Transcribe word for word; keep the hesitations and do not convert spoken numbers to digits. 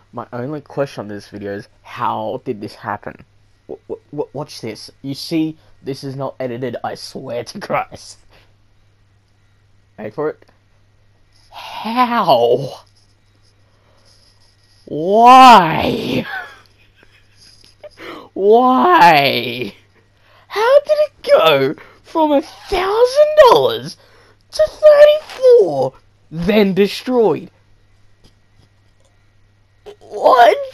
My only question on this video is, how did this happen? W w watch this. You see, this is not edited, I swear to Christ. Wait for it. How? Why? Why? How did it go from a thousand dollars to thirty-four, then destroyed? What?